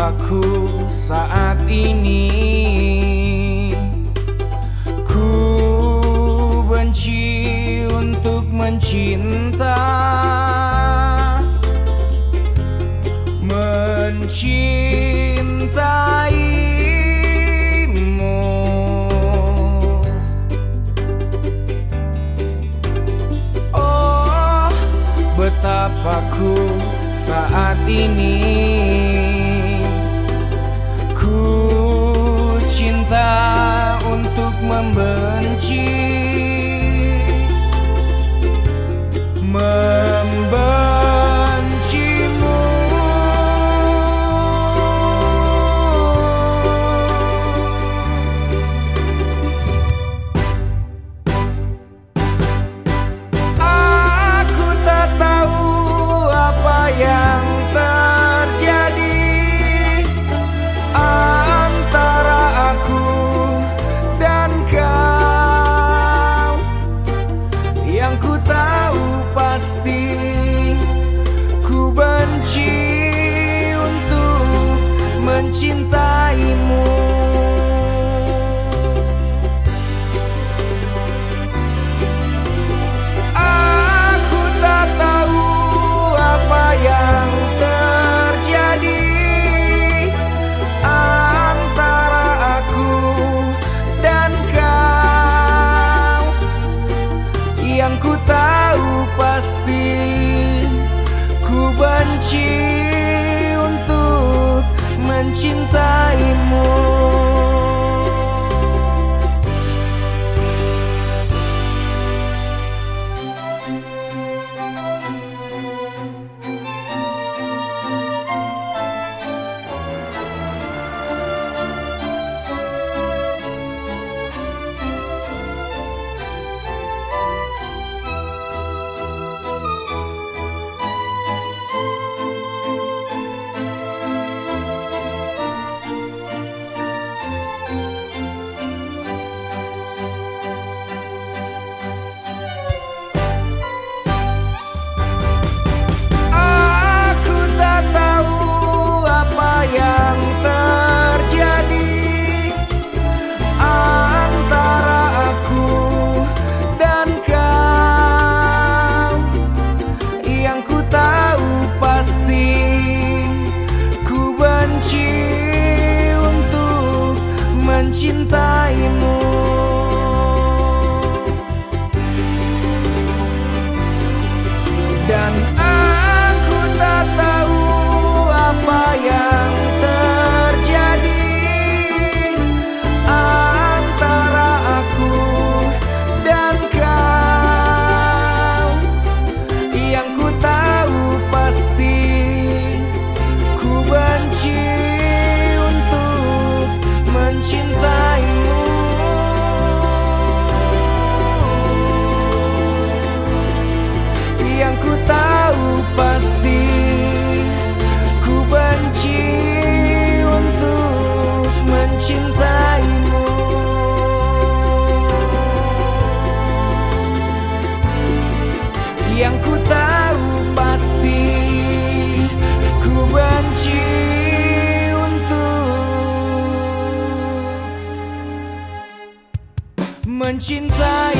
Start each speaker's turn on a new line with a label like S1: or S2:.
S1: betapaku saat ini ku benci untuk mencinta, mencintaimu. Oh, betapaku saat ini ku cinta untuk membenci, membencimu. Aku tak tahu apa yang terjadi antara aku dan kau. Yang ku tahu pasti ku benci untuk mencintaimu. Aku tak tahu apa yang terjadi antara aku dan kau. Yang ku tahu pasti ku benci untuk mencintaimu. Mencintaimu. Dan aku tak tahu apa yang terjadi antara aku dan kau. Yang ku tahu pasti ku benci untuk mencintaimu. Yang ku tahu pasti ku benci untuk mencintaimu. Yang ku tahu pasti ku benci untuk mencintai.